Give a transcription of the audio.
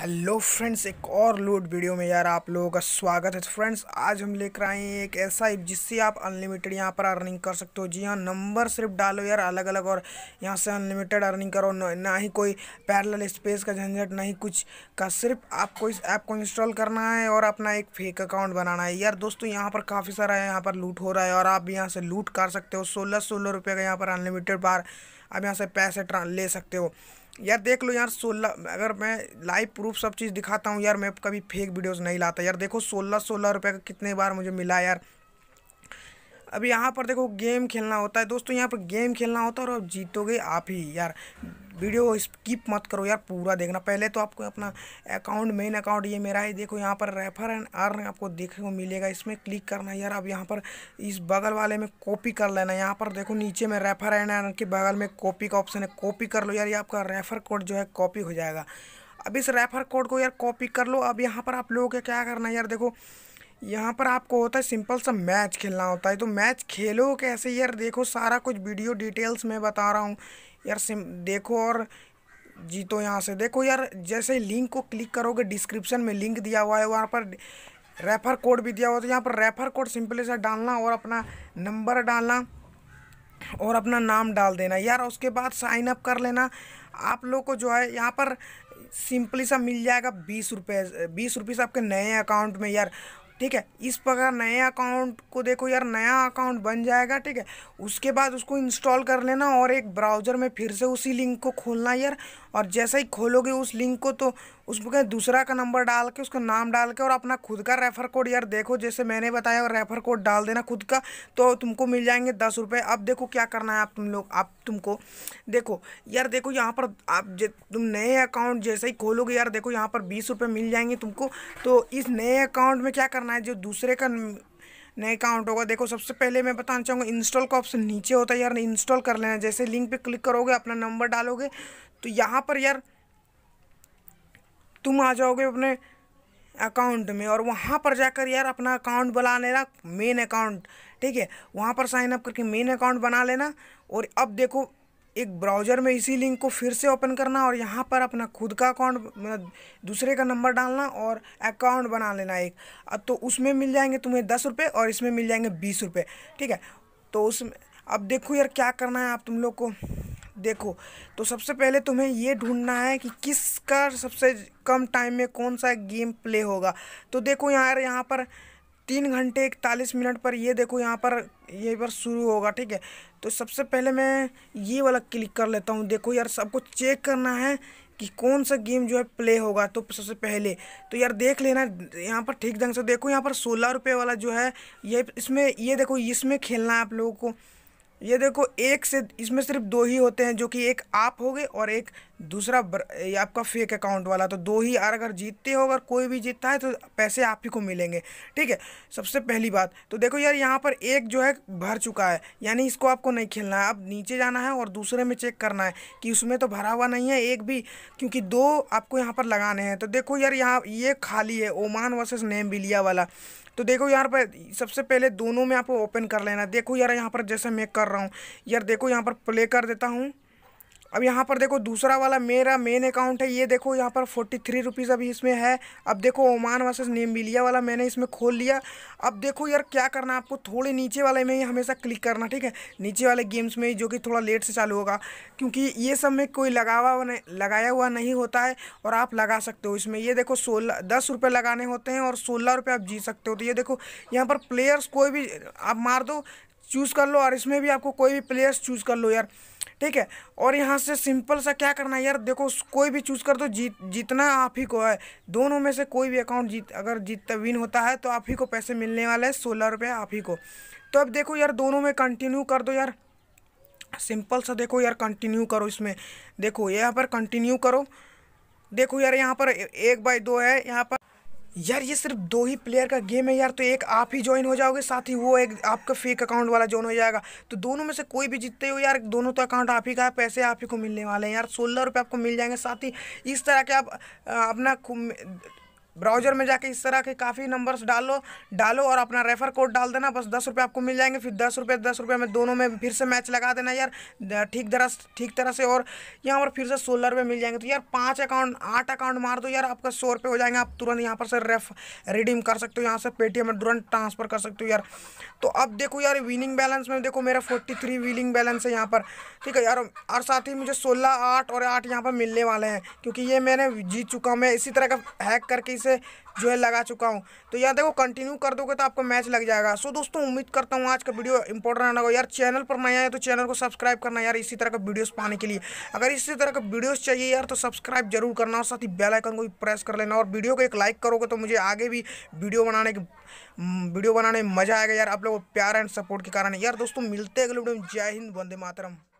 Hello friends, एक और लूट वीडियो में यार आप लोगों का स्वागत है। फ्रेंड्स, आज हम लेकर आए हैं एक ऐसा ऐप जिससे आप अनलिमिटेड यहाँ पर अर्निंग कर सकते हो। जी हाँ, नंबर सिर्फ डालो यार अलग अलग और यहाँ से अनलिमिटेड अर्निंग करो। ना ही कोई पैरेलल स्पेस का झंझट, नहीं कुछ का। सिर्फ आपको इस ऐप को इंस्टॉल करना है और अपना एक फेक अकाउंट बनाना है। यार दोस्तों, यहाँ पर काफ़ी सारा यहाँ पर लूट हो रहा है और आप भी यहाँ से लूट कर सकते हो। 16 रुपये का यहाँ पर अनलिमिटेड बार आप यहाँ से पैसे ले सकते हो। यार देख लो यार, 16, अगर मैं लाइव प्रूफ सब चीज़ दिखाता हूँ यार, मैं कभी फेक वीडियोस नहीं लाता। यार देखो 16 रुपये का कितने बार मुझे मिला यार। अब यहाँ पर देखो गेम खेलना होता है दोस्तों, यहाँ पर गेम खेलना होता है और अब जीतोगे आप ही यार। वीडियो स्किप मत करो यार, पूरा देखना। पहले तो आपको अपना अकाउंट, मेन अकाउंट ये मेरा है, देखो यहाँ पर रेफर एंड अर्न आपको देखने को मिलेगा, इसमें क्लिक करना है यार। अब यहाँ पर इस बगल वाले में कॉपी कर लेना। यहाँ पर देखो नीचे में रेफर एंड अर्न के बगल में कॉपी का ऑप्शन है, कॉपी कर लो यार। ये आपका रेफर कोड जो है कॉपी हो जाएगा। अब इस रेफर कोड को यार कॉपी कर लो। अब यहाँ पर आप लोगों को क्या करना है यार, देखो यहाँ पर आपको होता है सिंपल सा मैच खेलना होता है। तो मैच खेलो कैसे यार, देखो सारा कुछ वीडियो डिटेल्स में बता रहा हूँ यार। देखो और जीतो यहाँ से। देखो यार, जैसे लिंक को क्लिक करोगे, डिस्क्रिप्शन में लिंक दिया हुआ है, वहाँ पर रेफर कोड भी दिया हुआ है। तो यहाँ पर रेफर कोड सिंपली सा डालना और अपना नंबर डालना और अपना नाम डाल देना यार। उसके बाद साइन अप कर लेना। आप लोग को जो है यहाँ पर सिंपली सा मिल जाएगा 20 रुपये। 20 रुपये से आपके नए अकाउंट में यार, ठीक है। इस प्रकार नए अकाउंट को देखो यार, नया अकाउंट बन जाएगा, ठीक है। उसके बाद उसको इंस्टॉल कर लेना और एक ब्राउज़र में फिर से उसी लिंक को खोलना यार। और जैसे ही खोलोगे उस लिंक को, तो उसमें दूसरा का नंबर डाल के, उसका नाम डाल के और अपना खुद का रेफर कोड यार, देखो जैसे मैंने बताया, और रेफर कोड डाल देना खुद का, तो तुमको मिल जाएंगे 10 रुपये। अब देखो क्या करना है आप तुमको देखो यार, देखो यहाँ पर आप तुम नए अकाउंट जैसे ही खोलोगे यार, देखो यहाँ पर 20 रुपये मिल जाएंगे तुमको। तो इस नए अकाउंट में क्या करना है, जो दूसरे का नए अकाउंट होगा, देखो सबसे पहले मैं बताना चाहूँगा, इंस्टॉल का ऑप्शन नीचे होता है यार, इंस्टॉल कर लेना। जैसे लिंक पे क्लिक करोगे, अपना नंबर डालोगे, तो यहाँ पर यार तुम आ जाओगे अपने अकाउंट में और वहाँ पर जाकर यार अपना अकाउंट बना लेना, मेन अकाउंट, ठीक है। वहाँ पर साइन अप करके मेन अकाउंट बना लेना। और अब देखो एक ब्राउज़र में इसी लिंक को फिर से ओपन करना और यहाँ पर अपना खुद का अकाउंट, मतलब दूसरे का नंबर डालना और अकाउंट बना लेना एक। अब तो उसमें मिल जाएंगे तुम्हें 10 रुपये और इसमें मिल जाएंगे 20 रुपये, ठीक है। तो उसमें अब देखो यार क्या करना है आप तुम लोग को। देखो, तो सबसे पहले तुम्हें ये ढूंढना है कि किसका सबसे कम टाइम में कौन सा गेम प्ले होगा। तो देखो यार, यहाँ पर 3 घंटे 41 मिनट पर ये देखो यहाँ पर ये पर शुरू होगा, ठीक है। तो सबसे पहले मैं ये वाला क्लिक कर लेता हूँ। देखो यार, सबको चेक करना है कि कौन सा गेम जो है प्ले होगा। तो सबसे पहले तो यार देख लेना यहाँ पर ठीक ढंग से। देखो यहाँ पर 16 रुपये वाला जो है, ये इसमें ये देखो, इसमें खेलना है आप लोगों को। ये देखो, एक से इसमें सिर्फ दो ही होते हैं, जो कि एक आप होगे और एक दूसरा ये आपका फेक अकाउंट वाला। तो दो ही, और अगर जीतते हो, अगर कोई भी जीतता है तो पैसे आप ही को मिलेंगे, ठीक है। सबसे पहली बात तो देखो यार, यहाँ पर एक जो है भर चुका है, यानी इसको आपको नहीं खेलना है। अब नीचे जाना है और दूसरे में चेक करना है कि उसमें तो भरा हुआ नहीं है एक भी, क्योंकि दो आपको यहाँ पर लगाने हैं। तो देखो यार, यहाँ ये खाली है, ओमान वर्सेस नेम्बिलिया वाला। तो देखो यहाँ पर सबसे पहले दोनों में आपको ओपन कर लेना। देखो यार, यहाँ पर जैसे मैं कर रहा हूँ यार, देखो यहाँ पर प्ले कर देता हूँ। अब यहाँ पर देखो दूसरा वाला मेरा मेन अकाउंट है, ये देखो यहाँ पर 43 रुपीज़ अभी इसमें है। अब देखो ओमान वर्सेस नेम्बिलिया वाला मैंने इसमें खोल लिया। अब देखो यार क्या करना है आपको, थोड़े नीचे वाले में ही हमेशा क्लिक करना, ठीक है। नीचे वाले गेम्स में ही, जो कि थोड़ा लेट से चालू होगा, क्योंकि ये सब में कोई लगाया हुआ नहीं होता है और आप लगा सकते हो इसमें। ये देखो 10 रुपये लगाने होते हैं और 16 रुपये आप जीत सकते हो। तो ये देखो यहाँ पर प्लेयर्स कोई भी आप मार दो, चूज़ कर लो, और इसमें भी आपको कोई भी प्लेयर्स चूज़ कर लो यार, ठीक है। और यहाँ से सिंपल सा क्या करना है यार, देखो कोई भी चूज़ कर दो, जीतना आप ही को है। दोनों में से कोई भी अकाउंट अगर विन होता है तो आप ही को पैसे मिलने वाले हैं, 16 रुपये आप ही को। तो अब देखो यार, दोनों में कंटिन्यू कर दो यार, सिंपल सा। देखो यार, कंटिन्यू करो इसमें। देखो यहाँ पर कंटिन्यू करो। देखो यार, यहाँ पर 1x2 है यहाँ पर यार, ये सिर्फ दो ही प्लेयर का गेम है यार। तो एक आप ही ज्वाइन हो जाओगे, साथ ही वो एक आपका फेक अकाउंट वाला ज्वाइन हो जाएगा। तो दोनों में से कोई भी जीतते हो यार, दोनों तो अकाउंट आप ही का है, पैसे आप ही को मिलने वाले हैं यार। 16 रुपये आपको मिल जाएंगे। साथ ही इस तरह के आप अपना ब्राउजर में जाके इस तरह के काफ़ी नंबर्स डालो और अपना रेफर कोड डाल देना, बस 10 रुपये आपको मिल जाएंगे। फिर 10 रुपये में दोनों में फिर से मैच लगा देना यार ठीक तरह से, और यहाँ पर फिर से 16 रुपये मिल जाएंगे। तो यार 8 अकाउंट मार दो यार, आपका 100 रुपये हो जाएंगे। आप तुरंत यहाँ पर से रिडीम कर सकते हो, यहाँ से पेटीएम में तुरंत ट्रांसफ़र कर सकते हो यार। तो अब देखो यार विनिंग बैलेंस में देखो मेरा 43 विनिंग बैलेंस है यहाँ पर, ठीक है यार। और साथ ही मुझे 16, 8 और 8 यहाँ पर मिलने वाले हैं, क्योंकि ये मैंने जीत चुका हूँ। मैं इसी तरह का हैक करके इसे जो है लगा चुका हूँ। तो यार देखो कंटिन्यू कर दोगे तो आपको मैच लग जाएगा। सो दोस्तों उम्मीद करता हूँ आज का वीडियो इंपॉर्टेंट रहना होगा यार। चैनल पर नया है तो चैनल को सब्सक्राइब करना यार, इसी तरह का वीडियोस पाने के लिए। अगर इसी तरह का वीडियोस चाहिए यार तो सब्सक्राइब जरूर करना, और साथ ही बेल आइकन को भी प्रेस कर लेना। और वीडियो को एक लाइक करोगे तो मुझे आगे भी वीडियो बनाने में मज़ा आएगा यार, आप लोगों को प्यार एंड सपोर्ट के कारण यार। दोस्तों मिलते हैं अगले वीडियो में। जय हिंद, वंदे मातरम।